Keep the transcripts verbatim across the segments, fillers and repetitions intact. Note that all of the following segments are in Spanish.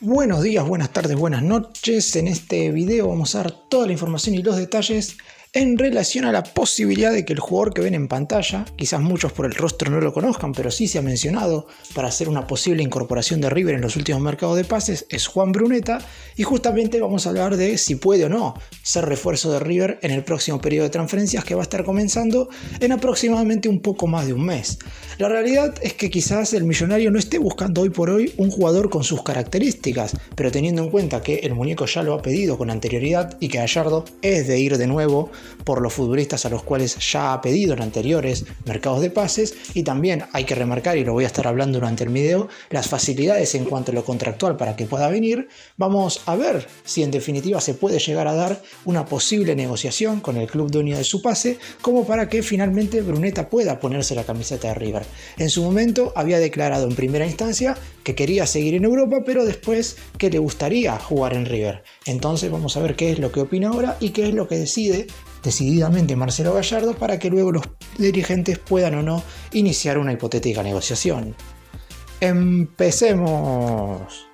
Buenos días, buenas tardes, buenas noches. En este video vamos a dar toda la información y los detalles en relación a la posibilidad de que el jugador que ven en pantalla, quizás muchos por el rostro no lo conozcan, pero sí se ha mencionado para hacer una posible incorporación de River en los últimos mercados de pases, es Juan Brunetta, y justamente vamos a hablar de si puede o no ser refuerzo de River en el próximo periodo de transferencias que va a estar comenzando en aproximadamente un poco más de un mes. La realidad es que quizás el millonario no esté buscando hoy por hoy un jugador con sus características, pero teniendo en cuenta que el muñeco ya lo ha pedido con anterioridad y que Gallardo es de ir de nuevo por los futbolistas a los cuales ya ha pedido en anteriores mercados de pases, y también hay que remarcar, y lo voy a estar hablando durante el video, las facilidades en cuanto a lo contractual para que pueda venir. Vamos a ver si en definitiva se puede llegar a dar una posible negociación con el club dueño de su pase, como para que finalmente Brunetta pueda ponerse la camiseta de River. En su momento había declarado en primera instancia que quería seguir en Europa, pero después que le gustaría jugar en River. Entonces vamos a ver qué es lo que opina ahora y qué es lo que decide decididamente Marcelo Gallardo para que luego los dirigentes puedan o no iniciar una hipotética negociación. ¡Empecemos!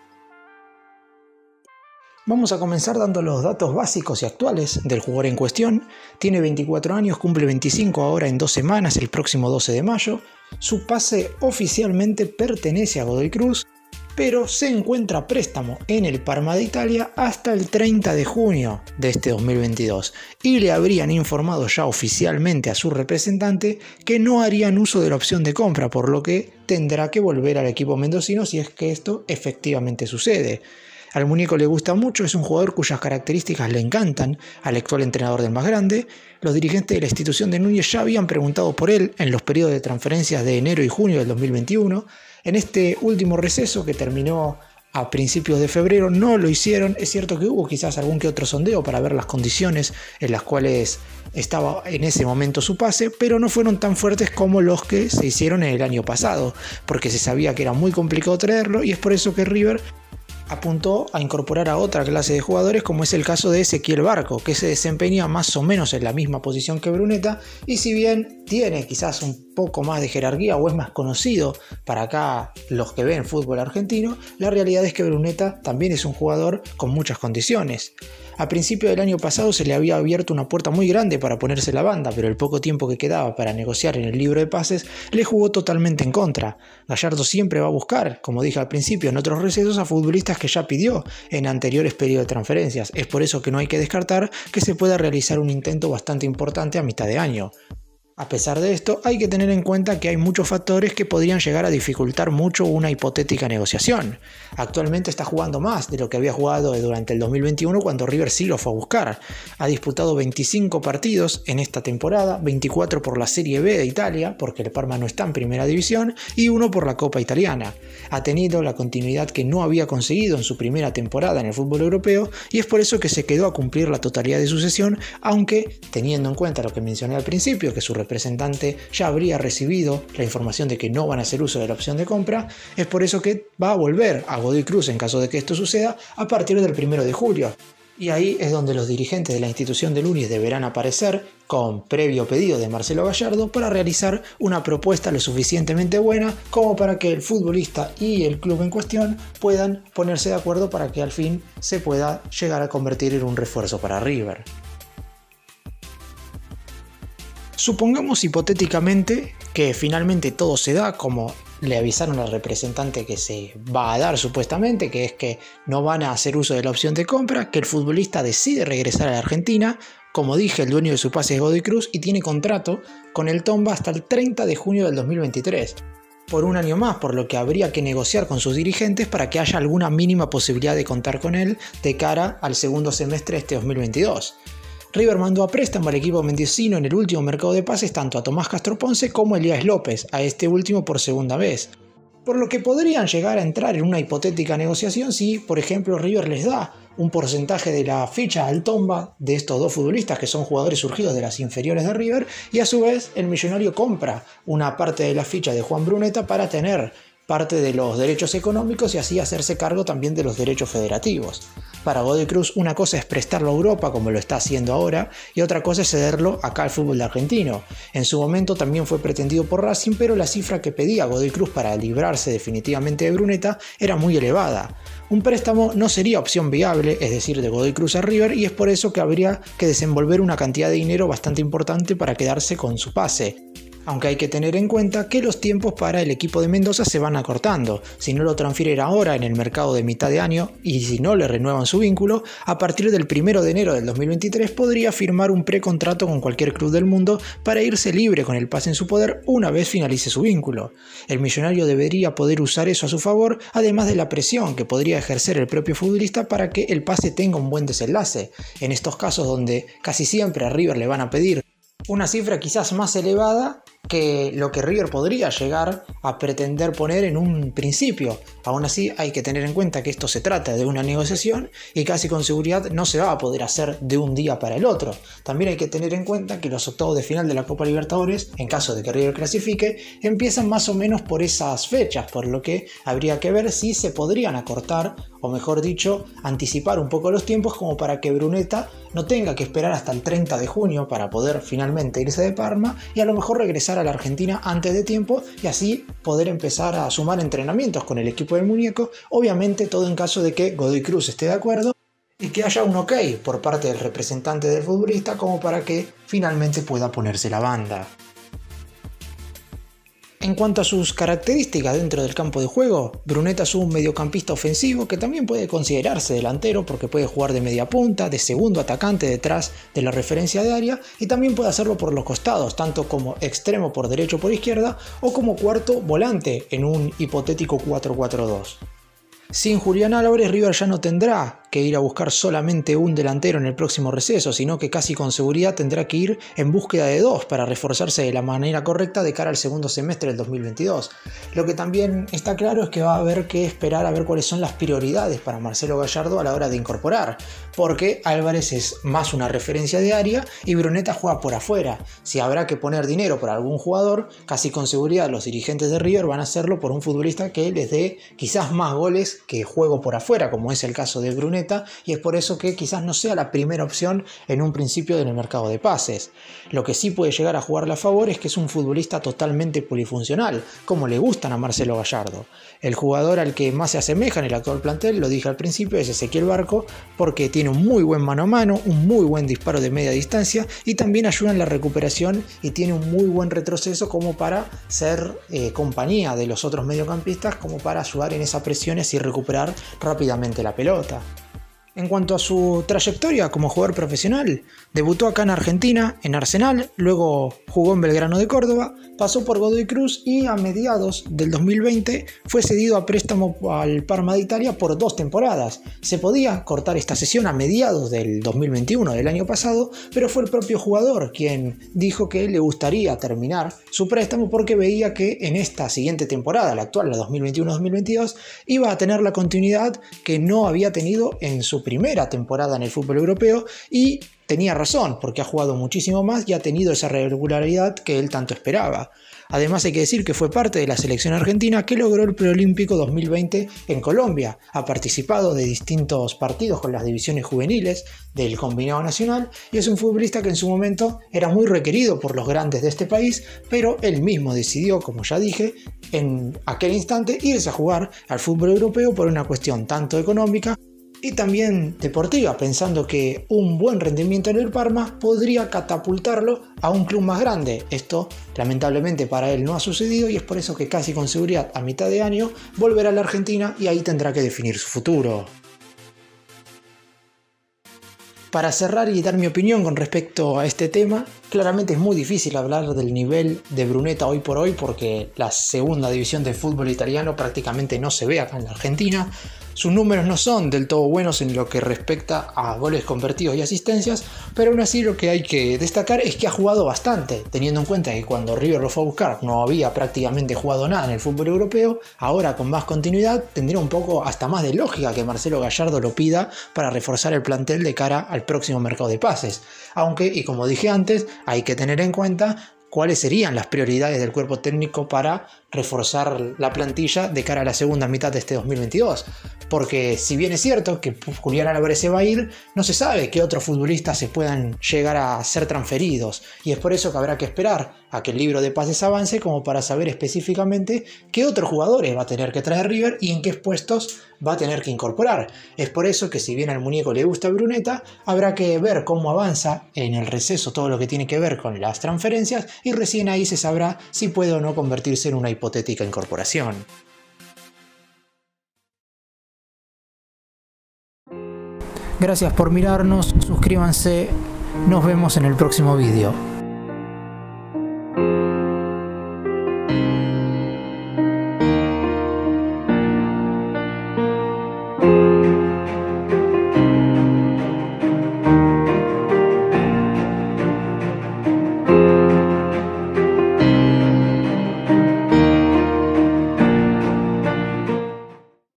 Vamos a comenzar dando los datos básicos y actuales del jugador en cuestión. Tiene veinticuatro años, cumple veinticinco ahora en dos semanas, el próximo doce de mayo. Su pase oficialmente pertenece a Godoy Cruz, pero se encuentra a préstamo en el Parma de Italia hasta el treinta de junio de este dos mil veintidós, y le habrían informado ya oficialmente a su representante que no harían uso de la opción de compra, por lo que tendrá que volver al equipo mendocino si es que esto efectivamente sucede. Al muñeco le gusta mucho, es un jugador cuyas características le encantan al actual entrenador del más grande. Los dirigentes de la institución de Núñez ya habían preguntado por él en los periodos de transferencias de enero y junio del dos mil veintiuno. En este último receso que terminó a principios de febrero no lo hicieron. Es cierto que hubo quizás algún que otro sondeo para ver las condiciones en las cuales estaba en ese momento su pase, pero no fueron tan fuertes como los que se hicieron en el año pasado, porque se sabía que era muy complicado traerlo, y es por eso que River apuntó a incorporar a otra clase de jugadores, como es el caso de Ezequiel Barco, que se desempeña más o menos en la misma posición que Brunetta, y si bien tiene quizás un poco más de jerarquía o es más conocido para acá los que ven fútbol argentino, la realidad es que Brunetta también es un jugador con muchas condiciones. A principio del año pasado se le había abierto una puerta muy grande para ponerse la banda, pero el poco tiempo que quedaba para negociar en el libro de pases le jugó totalmente en contra. Gallardo siempre va a buscar, como dije al principio, en otros recesos a futbolistas que ya pidió en anteriores periodos de transferencias. Es por eso que no hay que descartar que se pueda realizar un intento bastante importante a mitad de año. A pesar de esto, hay que tener en cuenta que hay muchos factores que podrían llegar a dificultar mucho una hipotética negociación. Actualmente está jugando más de lo que había jugado durante el dos mil veintiuno, cuando River sí lo fue a buscar. Ha disputado veinticinco partidos en esta temporada, veinticuatro por la Serie B de Italia, porque el Parma no está en primera división, y uno por la Copa Italiana. Ha tenido la continuidad que no había conseguido en su primera temporada en el fútbol europeo, y es por eso que se quedó a cumplir la totalidad de su cesión, aunque teniendo en cuenta lo que mencioné al principio, que su representante ya habría recibido la información de que no van a hacer uso de la opción de compra, es por eso que va a volver a Godoy Cruz en caso de que esto suceda a partir del primero de julio. Y ahí es donde los dirigentes de la institución de Núñez deberán aparecer con previo pedido de Marcelo Gallardo para realizar una propuesta lo suficientemente buena como para que el futbolista y el club en cuestión puedan ponerse de acuerdo para que al fin se pueda llegar a convertir en un refuerzo para River. Supongamos hipotéticamente que finalmente todo se da como le avisaron al representante que se va a dar supuestamente, que es que no van a hacer uso de la opción de compra, que el futbolista decide regresar a la Argentina. Como dije, el dueño de su pase es Godoy Cruz y tiene contrato con el Tomba hasta el treinta de junio del dos mil veintitrés. Por un año más, por lo que habría que negociar con sus dirigentes para que haya alguna mínima posibilidad de contar con él de cara al segundo semestre de este dos mil veintidós. River mandó a préstamo al equipo mendocino en el último mercado de pases tanto a Tomás Castro Ponce como a Elías López, a este último por segunda vez. Por lo que podrían llegar a entrar en una hipotética negociación si, por ejemplo, River les da un porcentaje de la ficha al Tomba de estos dos futbolistas que son jugadores surgidos de las inferiores de River, y a su vez el millonario compra una parte de la ficha de Juan Brunetta para tener parte de los derechos económicos y así hacerse cargo también de los derechos federativos. Para Godoy Cruz una cosa es prestarlo a Europa como lo está haciendo ahora y otra cosa es cederlo acá al fútbol argentino. En su momento también fue pretendido por Racing, pero la cifra que pedía Godoy Cruz para librarse definitivamente de Brunetta era muy elevada. Un préstamo no sería opción viable, es decir, de Godoy Cruz a River, y es por eso que habría que desenvolver una cantidad de dinero bastante importante para quedarse con su pase. Aunque hay que tener en cuenta que los tiempos para el equipo de Mendoza se van acortando. Si no lo transfieren ahora en el mercado de mitad de año y si no le renuevan su vínculo, a partir del primero de enero del dos mil veintitrés podría firmar un precontrato con cualquier club del mundo para irse libre con el pase en su poder una vez finalice su vínculo. El millonario debería poder usar eso a su favor, además de la presión que podría ejercer el propio futbolista para que el pase tenga un buen desenlace. En estos casos donde casi siempre a River le van a pedir una cifra quizás más elevada que lo que River podría llegar a pretender poner en un principio. Aún así hay que tener en cuenta que esto se trata de una negociación y casi con seguridad no se va a poder hacer de un día para el otro. También hay que tener en cuenta que los octavos de final de la Copa Libertadores, en caso de que River clasifique, empiezan más o menos por esas fechas, por lo que habría que ver si se podrían acortar, o mejor dicho, anticipar un poco los tiempos como para que Brunetta no tenga que esperar hasta el treinta de junio para poder finalmente irse de Parma y a lo mejor regresar a la Argentina antes de tiempo y así poder empezar a sumar entrenamientos con el equipo del muñeco, obviamente todo en caso de que Godoy Cruz esté de acuerdo y que haya un ok por parte del representante del futbolista como para que finalmente pueda ponerse la banda. En cuanto a sus características dentro del campo de juego, Brunetta es un mediocampista ofensivo que también puede considerarse delantero porque puede jugar de media punta, de segundo atacante detrás de la referencia de área y también puede hacerlo por los costados, tanto como extremo por derecho o por izquierda o como cuarto volante en un hipotético cuatro cuatro dos. Sin Julián Álvarez, River ya no tendrá que ir a buscar solamente un delantero en el próximo receso, sino que casi con seguridad tendrá que ir en búsqueda de dos para reforzarse de la manera correcta de cara al segundo semestre del dos mil veintidós. Lo que también está claro es que va a haber que esperar a ver cuáles son las prioridades para Marcelo Gallardo a la hora de incorporar, porque Álvarez es más una referencia de área y Brunetta juega por afuera. Si habrá que poner dinero por algún jugador, casi con seguridad los dirigentes de River van a hacerlo por un futbolista que les dé quizás más goles que juego por afuera, como es el caso de Brunetta, y es por eso que quizás no sea la primera opción en un principio en el mercado de pases. Lo que sí puede llegar a jugarle a favor es que es un futbolista totalmente polifuncional, como le gustan a Marcelo Gallardo. El jugador al que más se asemeja en el actual plantel, lo dije al principio, es Ezequiel Barco, porque tiene un muy buen mano a mano, un muy buen disparo de media distancia y también ayuda en la recuperación y tiene un muy buen retroceso como para ser eh, compañía de los otros mediocampistas, como para ayudar en esa presión y así recuperar rápidamente la pelota. En cuanto a su trayectoria como jugador profesional, debutó acá en Argentina, en Arsenal, luego jugó en Belgrano de Córdoba, pasó por Godoy Cruz y a mediados del dos mil veinte fue cedido a préstamo al Parma de Italia por dos temporadas. Se podía cortar esta sesión a mediados del dos mil veintiuno, del año pasado, pero fue el propio jugador quien dijo que le gustaría terminar su préstamo porque veía que en esta siguiente temporada, la actual, la dos mil veintiuno dos mil veintidós, iba a tener la continuidad que no había tenido en su primera temporada en el fútbol europeo y tenía razón porque ha jugado muchísimo más y ha tenido esa regularidad que él tanto esperaba. Además hay que decir que fue parte de la selección argentina que logró el preolímpico dos mil veinte en Colombia. Ha participado de distintos partidos con las divisiones juveniles del combinado nacional y es un futbolista que en su momento era muy requerido por los grandes de este país, pero él mismo decidió, como ya dije, en aquel instante irse a jugar al fútbol europeo por una cuestión tanto económica y también deportiva, pensando que un buen rendimiento en el Parma podría catapultarlo a un club más grande. Esto lamentablemente para él no ha sucedido y es por eso que casi con seguridad a mitad de año volverá a la Argentina y ahí tendrá que definir su futuro. Para cerrar y dar mi opinión con respecto a este tema, claramente es muy difícil hablar del nivel de Brunetta hoy por hoy porque la segunda división del fútbol italiano prácticamente no se ve acá en la Argentina. Sus números no son del todo buenos en lo que respecta a goles convertidos y asistencias, pero aún así lo que hay que destacar es que ha jugado bastante, teniendo en cuenta que cuando River lo fue a buscar no había prácticamente jugado nada en el fútbol europeo. Ahora con más continuidad tendría un poco hasta más de lógica que Marcelo Gallardo lo pida para reforzar el plantel de cara al próximo mercado de pases. Aunque, y como dije antes, hay que tener en cuenta cuáles serían las prioridades del cuerpo técnico para reforzar la plantilla de cara a la segunda mitad de este dos mil veintidós. Porque si bien es cierto que Julián Álvarez se va a ir, no se sabe qué otros futbolistas se puedan llegar a ser transferidos. Y es por eso que habrá que esperar a que el libro de pases avance como para saber específicamente qué otros jugadores va a tener que traer River y en qué puestos va a tener que incorporar. Es por eso que si bien al muñeco le gusta Brunetta, habrá que ver cómo avanza en el receso todo lo que tiene que ver con las transferencias y recién ahí se sabrá si puede o no convertirse en una hipotética incorporación. Gracias por mirarnos, suscríbanse, nos vemos en el próximo vídeo.